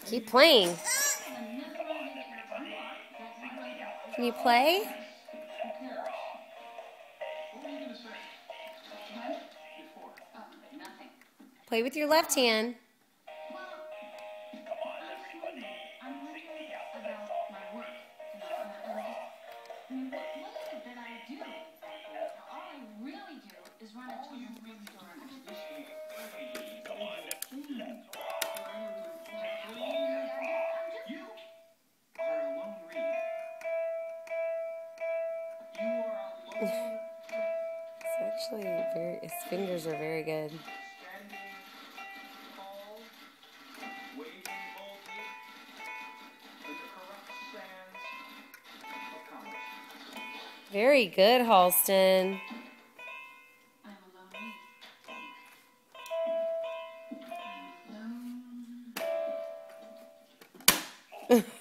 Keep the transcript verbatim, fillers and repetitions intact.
Keep playing. Can you play? Play with your left hand. It's actually very, his fingers are very good. Very good, Halston. I'm alone.